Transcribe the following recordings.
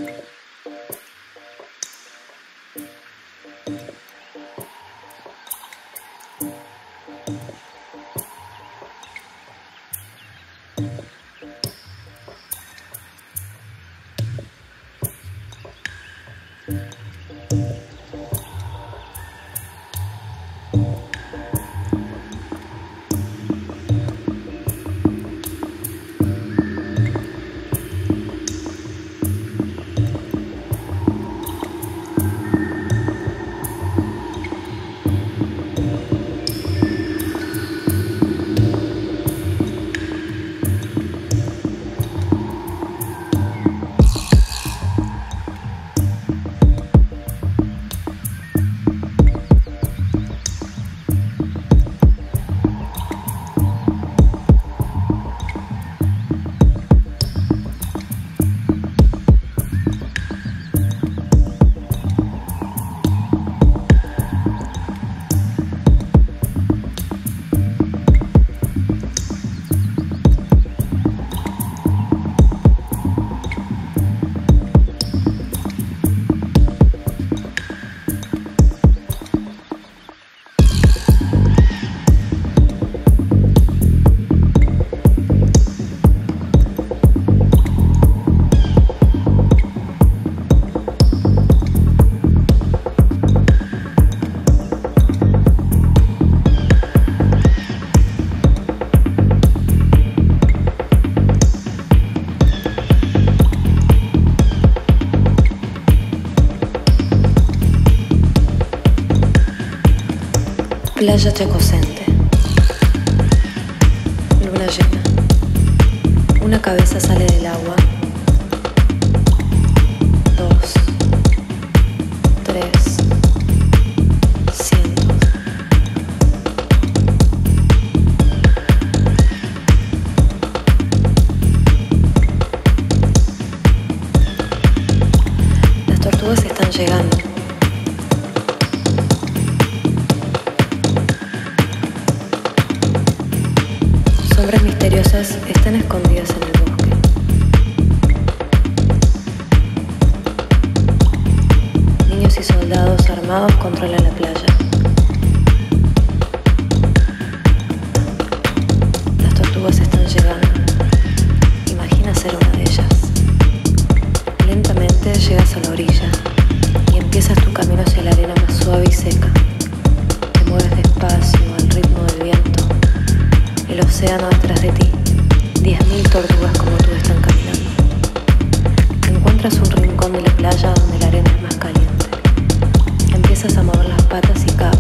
Playa Chacocente. Luna llena. Una cabeza sale del agua. 2, 3, cientos. Las tortugas están llegando. Sombras misteriosas están escondidas en el bosque. Niños y soldados armados controlan la playa. Las tortugas están llegando. Imagina ser una de ellas. Lentamente llegas a la orilla y empiezas tu camino hacia la arena más suave y seca. Te mueves despacio al ritmo del viento. El océano detrás de ti, 10.000 tortugas como tú están caminando. Encuentras un rincón de la playa donde la arena es más caliente. Empiezas a mover las patas y cavas.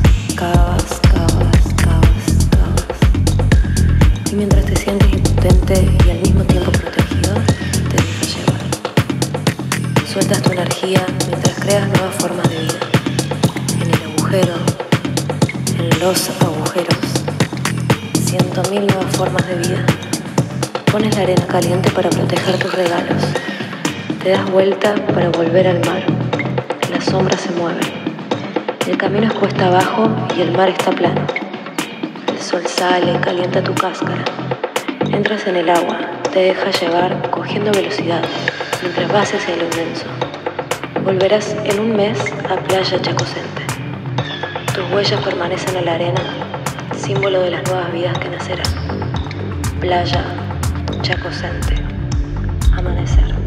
Y mientras te sientes impotente y al mismo tiempo protegido, te dejas llevar. Sueltas tu energía mientras creas nuevas formas de vida. En el agujero, en los agujeros. 100.000 nuevas formas de vida. Pones la arena caliente para proteger tus regalos. Te das vuelta para volver al mar. Las sombras se mueven. El camino es cuesta abajo y el mar está plano. El sol sale, calienta tu cáscara. Entras en el agua, te dejas llevar cogiendo velocidad mientras vas hacia lo inmenso. Volverás en un mes a Playa Chacocente. Tus huellas permanecen en la arena, símbolo de las nuevas vidas que nacerán. Playa Chacocente. Amanecer.